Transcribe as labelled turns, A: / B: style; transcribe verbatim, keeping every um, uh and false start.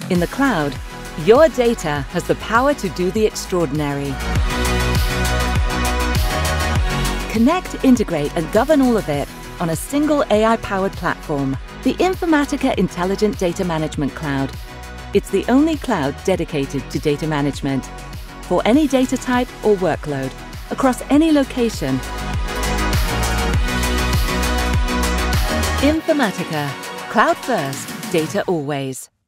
A: In the cloud, your data has the power to do the extraordinary. Connect, integrate, and govern all of it on a single A I-powered platform, the Informatica Intelligent Data Management Cloud. It's the only cloud dedicated to data management for any data type or workload across any location. Informatica. Cloud first, data always.